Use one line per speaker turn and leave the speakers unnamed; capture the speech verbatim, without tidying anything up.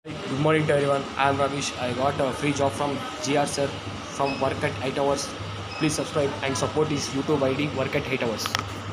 Good morning to everyone. I am Ravish. I got a free job from G R sir from Work at eight Hours. Please subscribe and support his YouTube I D Work at eight Hours.